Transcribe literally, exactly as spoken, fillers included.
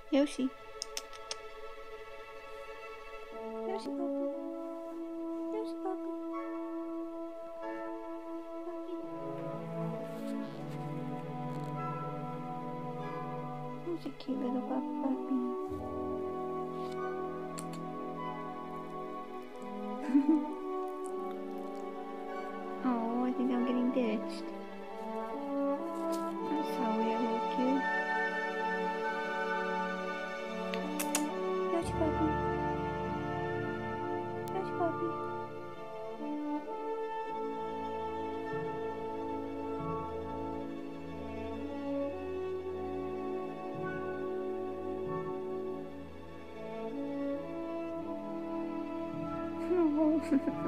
Yoshi. Yoshi puppy. Yoshi puppy. Puppy. Who's a cute little puppy? Oh, I think I'm getting ditched. I'm sorry, I woke you. Yoshi puppy. Yoshi puppy. Oh.